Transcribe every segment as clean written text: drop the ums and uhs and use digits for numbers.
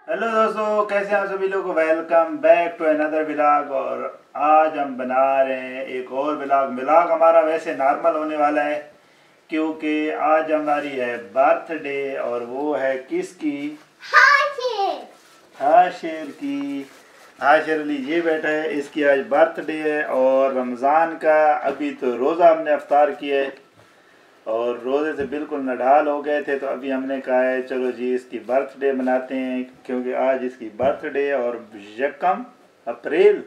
Hello दोस्तों, कैसे हैं आप सभी लोग। Welcome back to another vlog. और आज हम बना रहे हैं एक और व्लॉग हमारा वैसे नॉर्मल होने वाला है क्योंकि आज हमारी है बर्थडे। और वो है किसकी? हाशिर की। हाशिर अली ये बैठा है, इसकी आज बर्थडे है। और रमज़ान का अभी तो रोज़ा हमने अफ्तार किया है और रोज़े से बिल्कुल नढाल हो गए थे, तो अभी हमने कहा है चलो जी इसकी बर्थडे मनाते हैं क्योंकि आज इसकी बर्थडे है। और 1 अप्रैल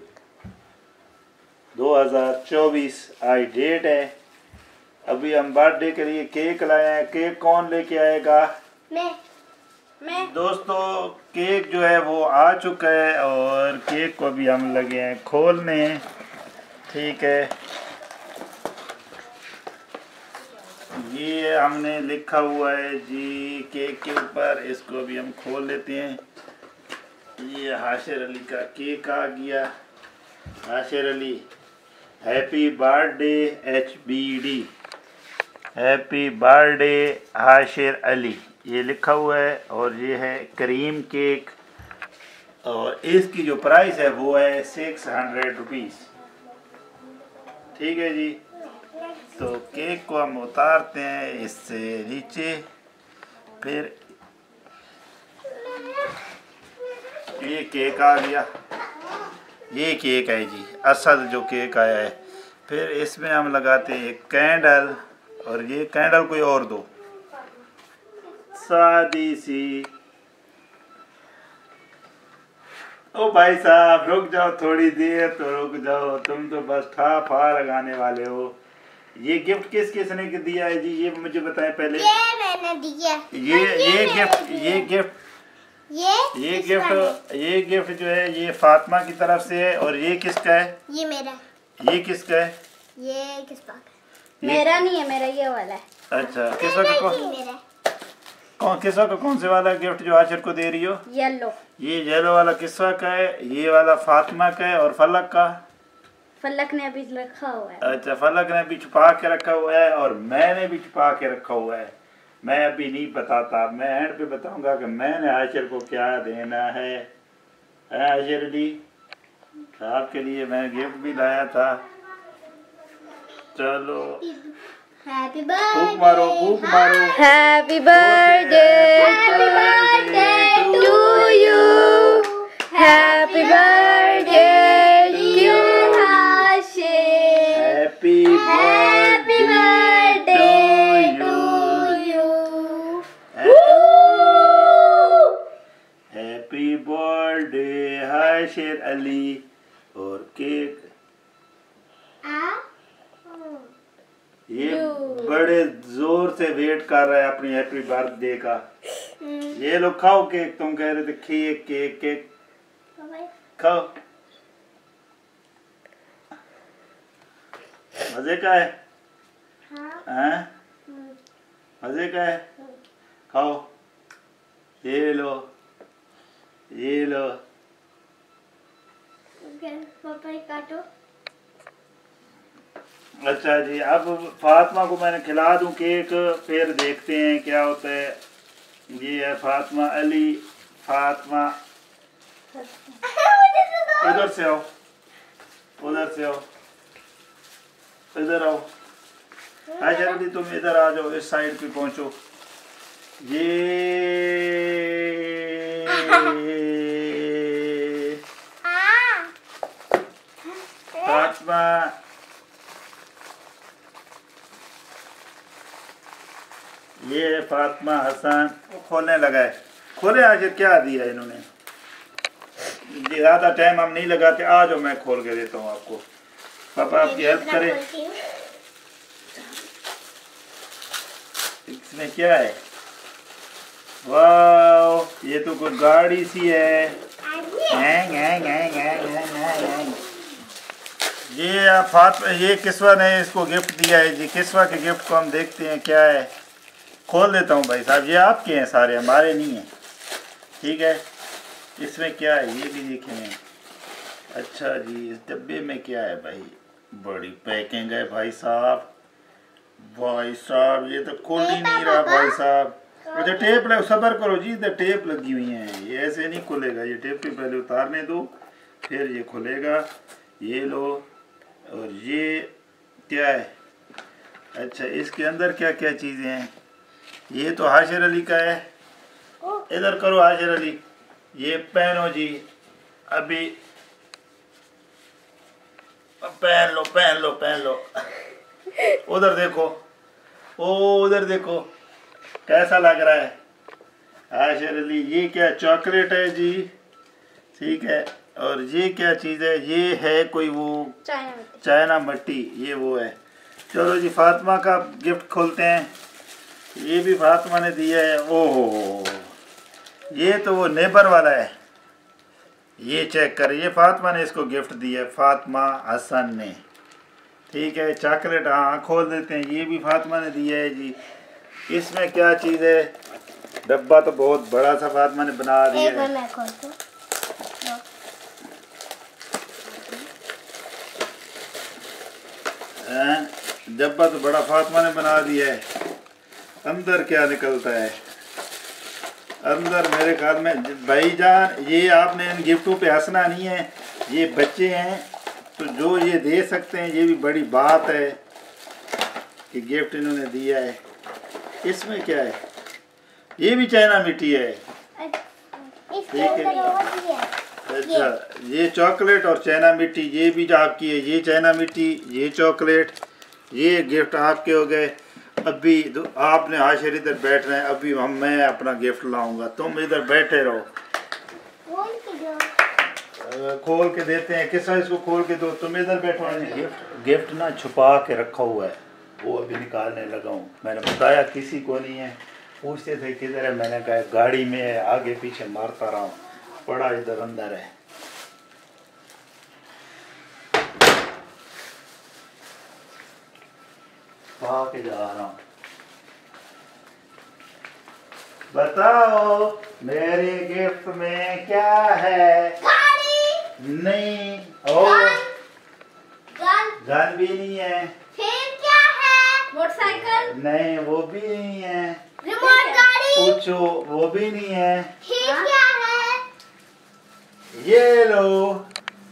2024 आज डेट है। अभी हम बर्थडे के लिए केक लाए हैं। केक कौन लेके आएगा? मैं दोस्तों, केक जो है वो आ चुका है और केक को अभी हम लगे हैं खोलने। ठीक है, ये हमने लिखा हुआ है जी केक के ऊपर, इसको भी हम खोल लेते हैं। ये हाशिर अली का केक आ गया। Hashir Ali happy birthday HBD, happy birthday Hashir Ali, ये लिखा हुआ है। और ये है क्रीम केक और इसकी जो प्राइस है वो है 600 रुपीज़। ठीक है जी, तो केक को हम उतारते हैं इससे नीचे। फिर ये केक आ गया, ये केक है जी, असल जो केक आया है। फिर इसमें हम लगाते हैं कैंडल, और ये कैंडल कोई और दो सादी सी। ओ भाई साहब रुक जाओ, थोड़ी देर तो रुक जाओ, तुम तो बस ठा फा लगाने वाले हो। ये गिफ्ट किसने दिया है जी, ये मुझे बताएं पहले। ये मैंने दिया। ये गिफ्ट जो है ये फातिमा की तरफ से है। और ये किसका है? ये मेरा। ये किसका है? ये किसका है? मेरा नहीं है, मेरा ये वाला है। अच्छा, किसका कौन से वाला गिफ्ट जो हाशिर को दे रही हो? येलो। ये येलो वाला किसका का है? ये वाला फातिमा का है। और फलक का? फलक ने अभी रखा हुआ है। अच्छा, फलक ने भी छुपा के रखा हुआ है और मैंने भी छुपा के रखा हुआ है। मैं अभी नहीं बताता, मैं एंड पे बताऊंगा कि मैंने हाशिर को क्या देना है। हाशिर जी, आपके लिए मैं गिफ्ट भी लाया था। चलो हैप्पी फूक मारो, फूक मारो। Happy birthday to you. Happy birthday to Hashir. Happy birthday to you. Happy birthday Hashir Ali. और केक ये बड़े जोर से वेट कर रहा है अपनी हैप्पी बर्थडे का। ये लो खाओ केक, तुम कह रहे थे केक केक केक खाओ। मजे का है? हाँ? मजे का है? खाओ, ये लो, ये लो। पापा काटो। अच्छा जी, अब फातिमा को मैंने खिला दूं केक, फिर देखते हैं क्या होता है। ये है फातिमा अली। फातिमा उधर से आओ, उधर से आओ, इधर आओ। हाशिर अली तुम इधर आ जाओ, इस साइड पे पहुंचो। ये फातिमा, ये फातिमा हसन खोलने लगा है। खोले हाशिर, क्या दिया इन्होंने? ज़्यादा टाइम हम नहीं लगाते, आ जाओ मैं खोल के देता हूँ आपको। पापा आपकी हेल्प करे। इसमें क्या है? वाह, ये तो कोई गाड़ी सी है। ये फातिमा, ये किस्वा ने इसको गिफ्ट दिया है जी। किस्वा के गिफ्ट को हम देखते हैं क्या है। खोल देता हूँ भाई साहब, ये आपके हैं सारे, हमारे नहीं हैं। ठीक है, इसमें क्या है ये भी देखें। अच्छा जी, इस डब्बे में क्या है भाई? बड़ी पैकिंग है भाई साहब। भाई साहब ये तो खुल ही नहीं रहा भाई साहब। अच्छा टेप लग, सब्र करो जी, इधर टेप लगी हुई है, ये ऐसे नहीं खुलेगा, ये टेप भी पहले उतारने दो फिर ये खुलेगा। ये लो, और ये क्या है? अच्छा इसके अंदर क्या क्या चीज़ें हैं? ये तो हाशिर अली का है, इधर करो हाशिर अली, ये पहनो जी, अभी पहन लो पहन लो पहन लो। उधर देखो, ओ उधर देखो कैसा लग रहा है हाशिर अली। ये क्या चॉकलेट है जी, ठीक है। और ये क्या चीज़ है? ये है कोई वो चाइना मट्टी, ये वो है। चलो जी फातिमा का गिफ्ट खोलते हैं। ये भी फातिमा ने दिया है। ओहो, ये तो वो नेबर वाला है, ये चेक कर, ये फातिमा ने इसको गिफ्ट दिया है, फातिमा हसन ने, ठीक है। चॉकलेट हाँ खोल देते हैं, ये भी फातिमा ने दिया है जी। इसमें क्या चीज़ है? डब्बा तो बहुत बड़ा सा फातिमा ने बना दिया है। मैं खोलती हूँ। डब्बा तो बड़ा फातिमा ने बना दिया है। अंदर क्या निकलता है? अंदर मेरे ख्याल में भाईजान, ये आपने इन गिफ्टों पे हंसना नहीं है, ये बच्चे हैं तो जो ये दे सकते हैं ये भी बड़ी बात है कि गिफ्ट इन्होंने दिया है। इसमें क्या है? ये भी चाइना मिट्टी है, ठीक है। अच्छा ये चॉकलेट और चाइना मिट्टी ये भी आपकी है, ये चाइना मिट्टी, ये चॉकलेट, ये गिफ्ट आपके हो गए। अभी आपने हाशिर इधर बैठ रहे हैं, अभी मैं अपना गिफ्ट लाऊंगा, तुम इधर बैठे रहो। खोल के देते हैं, किस इसको खोल के दो, तुम इधर बैठो। गिफ्ट ना छुपा के रखा हुआ है, वो अभी निकालने लगा हूँ। मैंने बताया किसी को नहीं है, पूछते थे किधर है, मैंने कहा गाड़ी में है, आगे पीछे मारता रहा हूँ, पड़ा इधर अंदर है। के जा रहा हूँ, बताओ मेरे गिफ्ट में क्या है? गाड़ी नहीं, और गन भी नहीं है। फिर क्या है? मोटरसाइकिल नहीं, वो भी नहीं है। रिमोट गाड़ी पूछो, वो भी नहीं है। फिर क्या है? ये लो,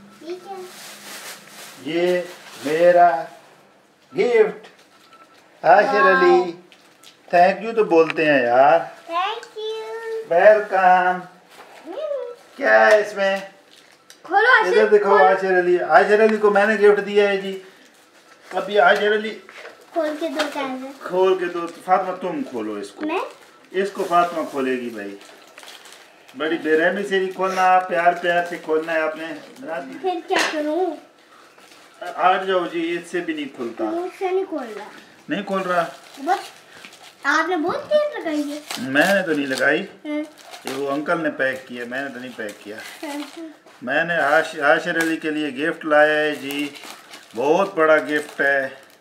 ये मेरा gift. Hashir Ali thank you तो बोलते हैं यार। Thank you, welcome. क्या है इसमें? खोलो इधर दिखाओ हाशिर अली। हाशिर अली को मैंने गिफ्ट दिया है जी। अब ये हाशिर अली खोल के दो, कैसे खोल के दो? फातिमा तुम खोलो इसको। मैं? इसको फातिमा खोलेगी भाई, बड़ी बेरहमी से नहीं खोलना, प्यार प्यार से खोलना है आपने। फिर क्या करूं? आ जाओ जी, इससे भी नहीं खुलता। मुझसे नहीं खोल रहा। नहीं खोल रहा? बस आपने बहुत तेल लगाई है। मैंने तो नहीं लगाई, ये वो अंकल ने पैक किया, मैंने तो नहीं पैक किया। मैंने हाशिर अली के लिए गिफ्ट लाया है जी, बहुत बड़ा गिफ्ट है।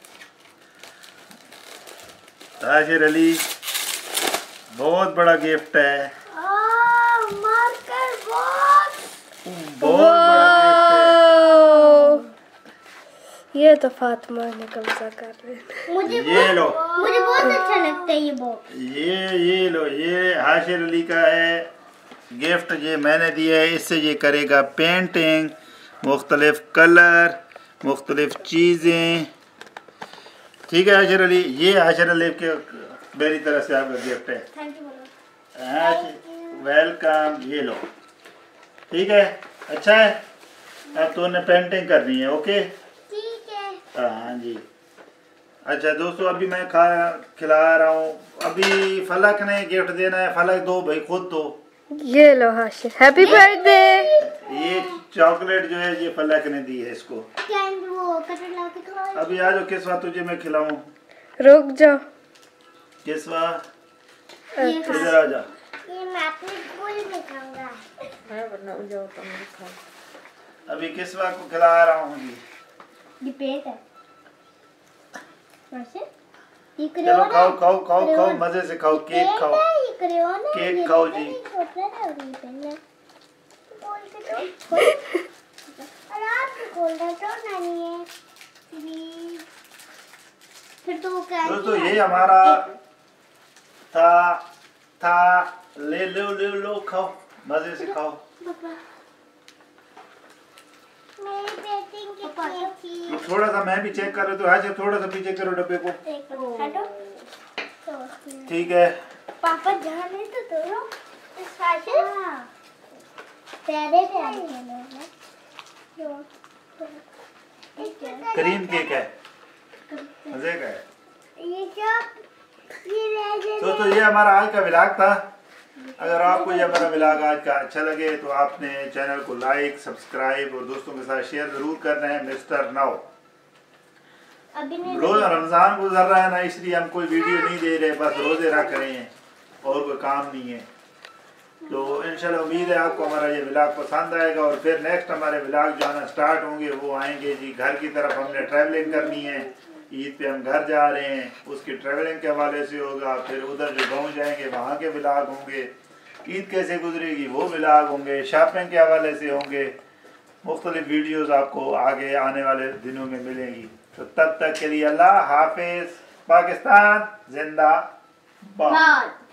हाशिर अली बहुत बड़ा गिफ्ट है, मार्कर बहुत बड़ा गिफ्ट है। ये तो फातिमा ने कब्जा कर लिया। मुझे ये लो, मुझे बहुत अच्छा लगता है ये बॉक्स। ये लो, ये हाशिर अली का है गिफ्ट, ये मैंने दिया है। इससे ये करेगा पेंटिंग, मुख्तलिफ कलर, मुख्तलिफ चीज़ें, ठीक है हाशिर अली। ये हाशिर अली के मेरी तरफ से आपका गिफ्ट है। Thank you. वेलकम, ये लो, ठीक है। अच्छा है, अब तो उन्हें पेंटिंग करनी है, ओके? ठीक है। हाँ जी। अच्छा दोस्तों, अभी मैं खिला रहा हूँ। अभी फलक ने गिफ्ट देना है, फलक दो भाई, खुद दो। ये लो हाशिर, हैप्पी बर्थडे। ये चॉकलेट जो है ये फलक ने दी है इसको। वो कटर ला के खाओ। अभी आ जाओ किस्वा, तुझे मैं खिलाऊं। रुक जाओ किस्वा ये इधर आ जा। ये मैं अपने स्कूल में खाऊंगा। अभी किस्वा को खिला रहा हूँ जी। ये पेट है। वैसे ये चलो खाओ खाओ खाओ खाओ, मजे से खाओ, केक खाओ, ये क्रेयॉन है, केक ये खाओ जी। छोटा है और ये पेन है। खोल के दो। और आप भी खोल दो तो नानी है। फिर तो क्या? दोस्तों ये हमारा था था। ले लो ले लो, खाओ मजे से खाओ। मेरी पेंटिंग कितनी थी? तो थोड़ा सा मैं भी चेक कर रहा, तो हाशिर थोड़ा सा पीछे करो डब्बे को। हटो। ठीक है। पापा ध्यान नहीं तो दो। प्यारे प्यारे क्रीम केक है, मजे का है। तो ये हमारा आज का व्लॉग था। अगर आपको ये हमारा व्लॉग आज का अच्छा लगे तो आपने चैनल को लाइक, सब्सक्राइब और दोस्तों के साथ शेयर जरूर करना है। मिस्टर नाउ रोज रमजान गुजर रहा है ना, इसलिए हम कोई वीडियो नहीं दे रहे, बस रोजे रख रहे हैं और कोई काम नहीं है। तो इंशाल्लाह उम्मीद है आपको हमारा ये व्लॉग पसंद आएगा। और फिर नेक्स्ट हमारे व्लॉग जो आना स्टार्ट होंगे वो आएंगे जी। घर की तरफ हमने ट्रैवलिंग करनी है, ईद पे हम घर जा रहे हैं, उसकी ट्रैवलिंग के हवाले से होगा। फिर उधर जो गाँव जाएंगे वहाँ के व्लॉग होंगे, ईद कैसे गुजरेगी वो व्लॉग होंगे, शॉपिंग के हवाले से होंगे। मुख्तलिफ वीडियोज़ आपको आगे आने वाले दिनों में मिलेंगी। तो तब तक के लिए अल्लाह हाफिज़। पाकिस्तान जिंदाबाद।